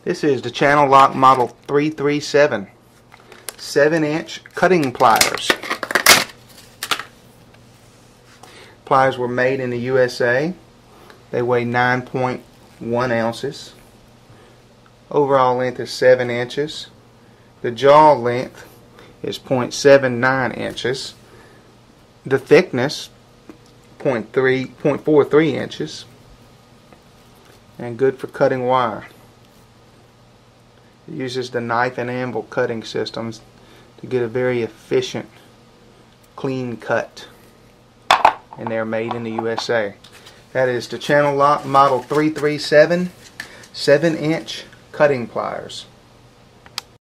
This is the Channellock Model 337 7-inch cutting pliers. Pliers were made in the USA. They weigh 9.1 ounces. Overall length is 7 inches. The jaw length is 0.79 inches. The thickness 0.43 inches. And good for cutting wire. It uses the knife and anvil cutting systems to get a very efficient, clean cut. And they're made in the USA. That is the Channellock Model 337 7-inch cutting pliers.